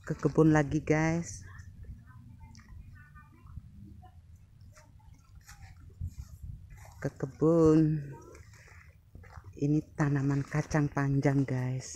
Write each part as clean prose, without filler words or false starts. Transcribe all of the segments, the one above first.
ke kebun lagi guys. Ke kebun. Ini tanaman kacang panjang guys.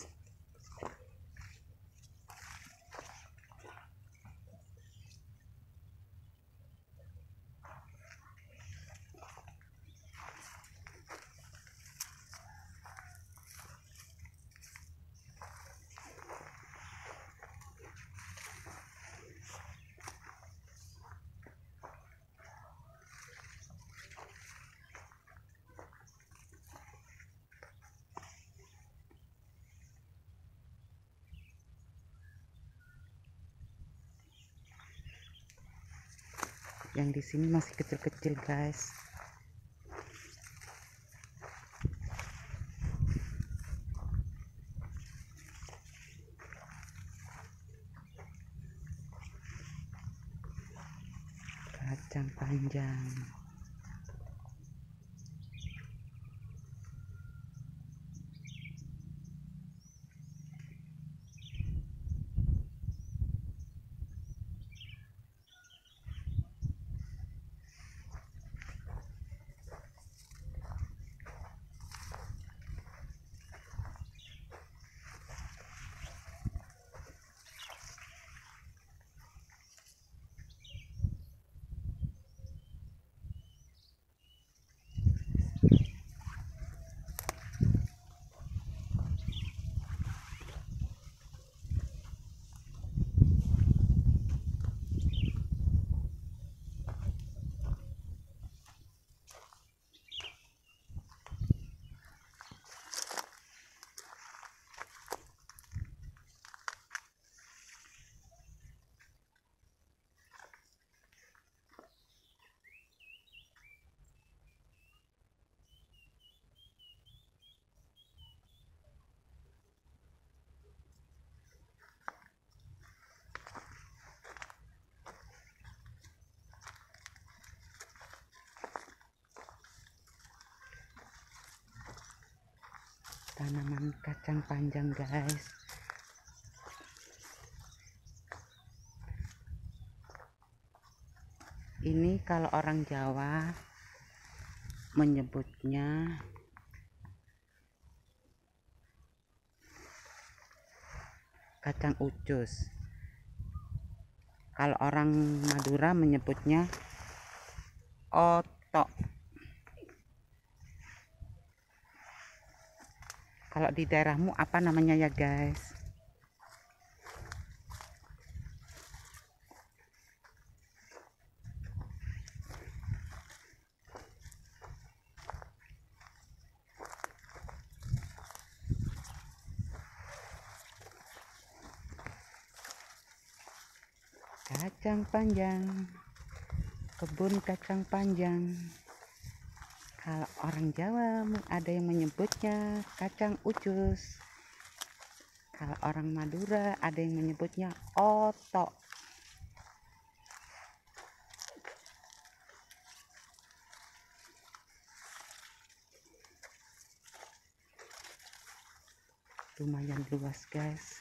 Yang di sini masih kecil-kecil guys. Kacang panjang. Tanaman kacang panjang guys. Ini kalau orang Jawa menyebutnya kacang ucus. Kalau orang Madura menyebutnya otok. Kalau di daerahmu apa namanya ya guys? Kacang panjang, kebun kacang panjang. Kalau orang Jawa ada yang menyebutnya kacang ucus. Kalau orang Madura ada yang menyebutnya otok. Lumayan luas guys.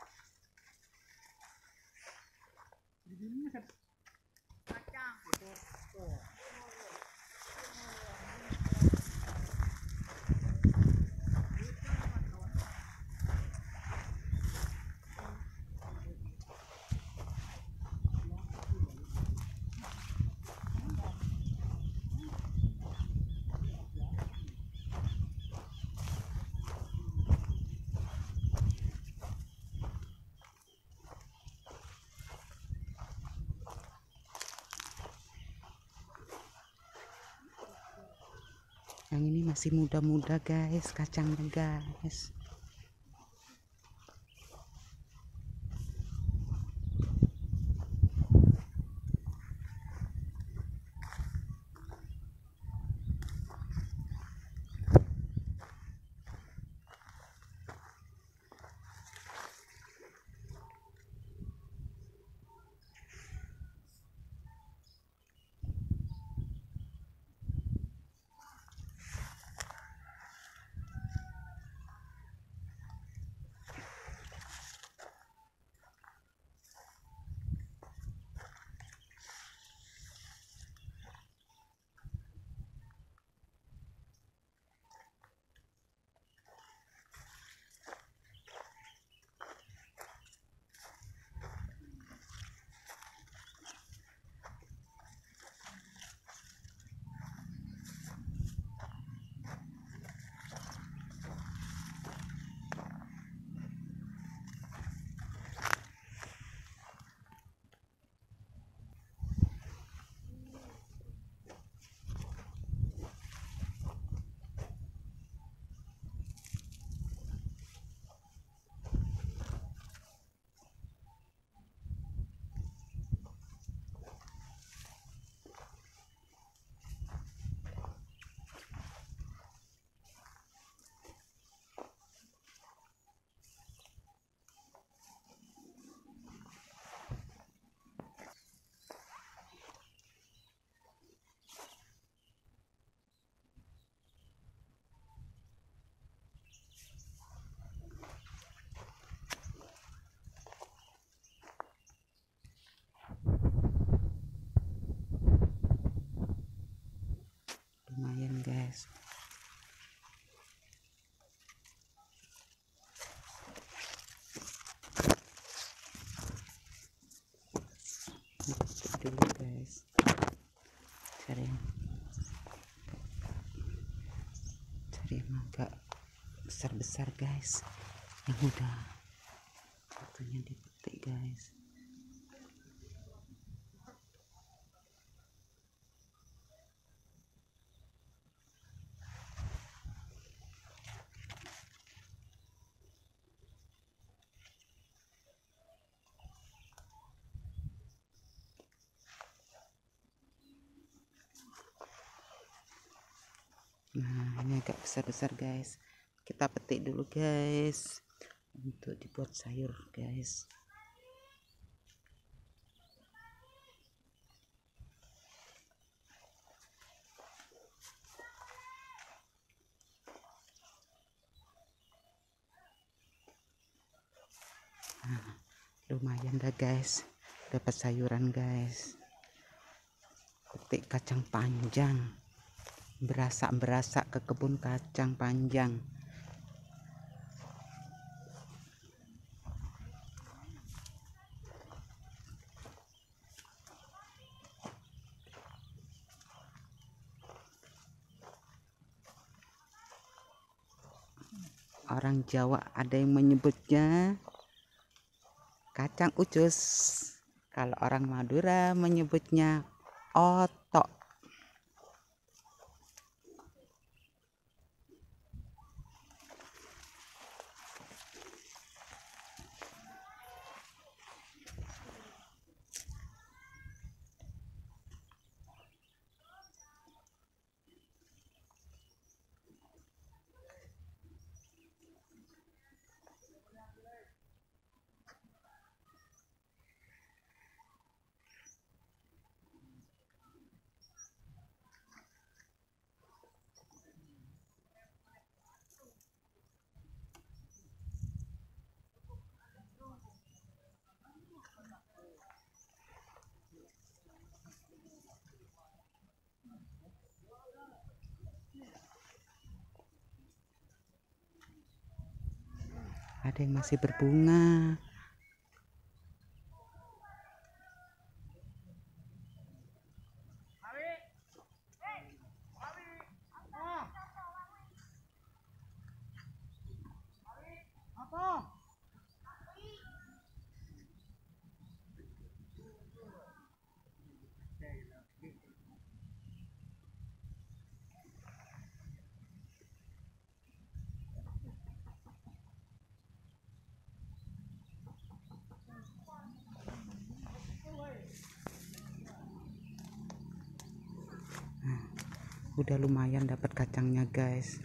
Yang ini masih muda-muda guys, kacangnya guys. besar-besar guys, yang udah waktunya dipetik guys. Nah, ini agak besar-besar guys. Kita petik dulu guys untuk dibuat sayur guys. Nah, lumayan dah guys, dapat sayuran guys. Petik kacang panjang, berasak ke kebun kacang panjang. Orang Jawa ada yang menyebutnya kacang ucus, kalau orang Madura menyebutnya otok. Ada yang masih berbunga. Udah lumayan dapat kacangnya guys.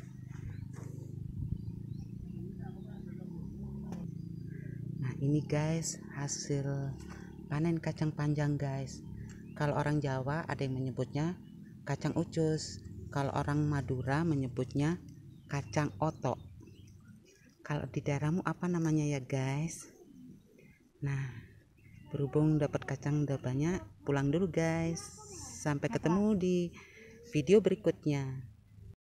Nah ini guys hasil panen kacang panjang guys. Kalau orang Jawa ada yang menyebutnya kacang ucus, kalau orang Madura menyebutnya kacang otok. Kalau di daerahmu apa namanya ya guys? Nah, berhubung dapat kacang udah banyak, pulang dulu guys. Sampai ketemu di video berikutnya.